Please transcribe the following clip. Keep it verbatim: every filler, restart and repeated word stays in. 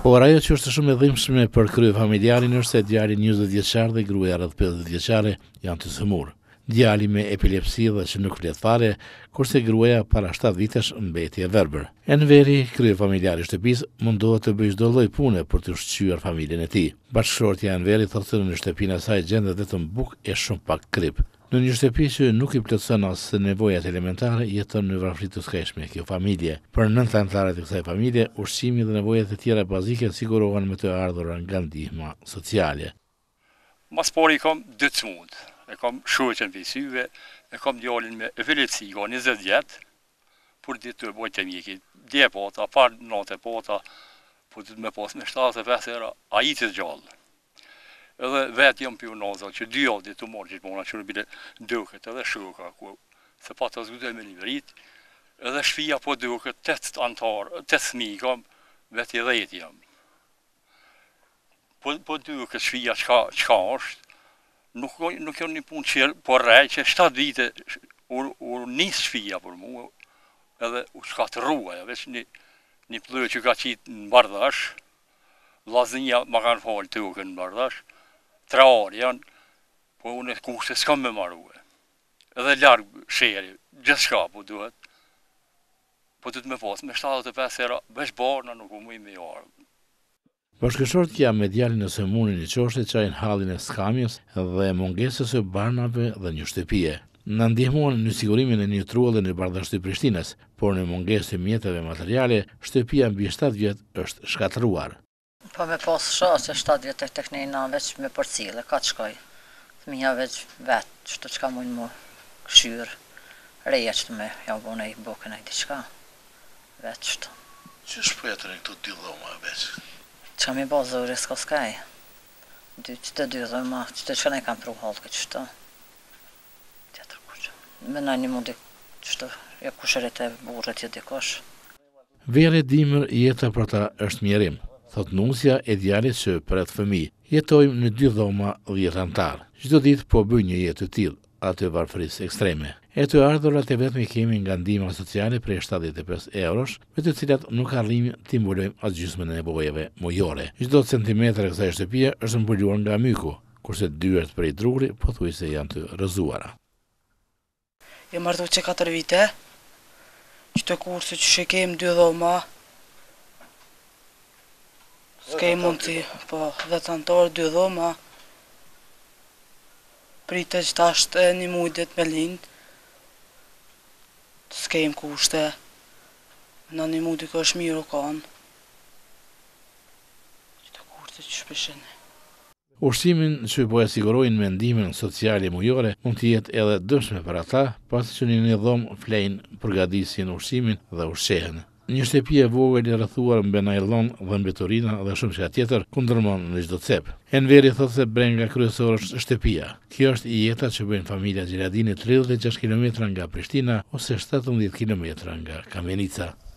Por ajo që është shumë e dhimbshme për kryefamiljarin është se djali njëzet vjeçar dhe gruaja rreth pesëdhjetë vjeçare janë të sëmurë. Djali me epilepsi dhe që nuk flet fare, kurse gruaja para shtatë vitesh mbeti e verbër. Enveri, kryefamiljari i shtëpisë, mundohet të bëjë çdo lloj pune për të ushqyer familjen e tij. Bashkëshortja e Enverit thotë se në shtëpinë e saj gjendet vetëm bukë e shumë pak krip. Në një shtëpi që nuk i plotëson as nevojat elementare, jeton në varfëri të skajshme kjo familje. Për nëntë anëtarët e kësaj familje, ushqimi dhe nevojat e tjera bazike sigurohen me të ardhurën nga ndihma sociale. Mas pari kam dy çmund. E kam shoqen për syve, e kam djalin me epilepsi, ka njëzet vjet, për ditë të bëjt të mjekit. Dje pata, par natë pata, po të me pas me shtatë e pesë era, a i të gjallë. Edhe vetë jam për naza, që dy javë të marrë gjithë mona, që në bile duket edhe shoka, ku se pa të zgudoj me niverit, edhe shpia po duket, tëtë antarë, tëtë fmi kam, vetë i dhejtë jam. Po, po duket shpia qka, qka është, nuk, nuk jam një punë qërë, po rej që shtatë vite u, u nisë shpia për mu, edhe u shkatërua, veç një, një plë që ka qitë në Bardhash, Lazinja ma kanë falë të uke në Bardhash, tre arë janë, po unë e kushte s'kam me marrue. Edhe largë sheri, gjithë shka po duhet, po du të me pas, me shtatë e pesë era, veç barna nuk u muj me jarë. Bashkëshortja me djalin e sëmurën i qoshte qajnë hallin e skamjes dhe mungesës së barnave dhe një shtëpie. Në ndihmon në sigurimin e një trullë në Bardhash të Prishtinës, por në mungesë të mjeteve materiale, shtëpia mbi shtatë vjet është shkatëruar. Po me pas shaqe shtatë vjet e teknina veç me përcile, ka të shkoj. Fëmija veç vetë, qëto qka mujnë mu këshyrë, reja qëto me ja bune i bukën e diqka, veç qëto. Që shpëjetën e këtu dy dhoma veç? Qa mi ba zëri s'ka skaj, qëto dy dhoma, qëto qka ne kam pru halë këtë qëto. Tjetër kuqë, me na një mundi qëto, ja kushërit e burët jë dikosh. Vere dimër jeta për ta është mjerim. Thot nusja e djalit që për atë fëmi, jetojmë në dy dhoma dhjetë antarë. Çdo ditë po bëj një jetë të tillë, atë varfërisë ekstreme. E të ardhurat e vetme kemi nga ndihma sociale prej shtatëdhjetë e pesë eurosh, me të cilat nuk arrim t'i mbulojmë atë gjysmën e nevojave mujore. Çdo centimetër e kësaj shtëpie është mbuluar nga myku, kurse dyert prej druri pothuajse janë të rrëzuara. Jam marrë që katër vite, qëto kurse që kem dy dhoma, s'ke mundësi, po, dhe të antarë dy dhoma, pritë që tashtë e një mujdet me lindë, s'ke im kushte, në një mujdi ka është mirë o kanë, që të kurse që shpeshene. Ushqimin që po e sigurojnë me ndihmën sociale mujore mund të jetë edhe dëmshme për ata, pasi që në një dhomë flejnë, përgatisin ushqimin dhe ushqehen. Një shtëpi e vogël e rrethuar me naylon dhe mbeturina dhe shumë çka tjetër ku ndërmon në çdo cep. Enveri thotë se brenga kryesore është shtëpia. Kjo është jeta që bëjnë familja Gjiradini tridhjetë e gjashtë kilometra nga Prishtina ose shtatëmbëdhjetë kilometra nga Kamenica.